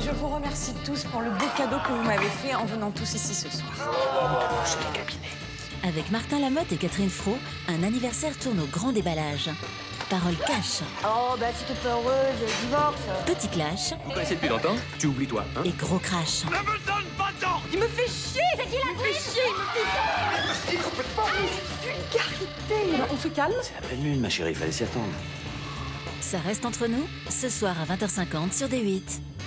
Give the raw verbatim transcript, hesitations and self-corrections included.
Je vous remercie tous pour le beau cadeau que vous m'avez fait en venant tous ici ce soir. Avec Martin Lamotte et Catherine Fro, un anniversaire tourne au grand déballage. Parole cash. Oh, bah si t'es pas heureuse, divorce. Petit clash. Vous connaissez depuis longtemps? Tu oublies toi, hein? Et gros crash. Ne me donne pas d'or! Il me fait chier. C'est qui la fait chier, il me fait chier. Complètement. Vulgarité. On se calme. C'est la pleine lune, ma chérie, fallait s'y attendre. Ça reste entre nous, ce soir à vingt heures cinquante sur D huit.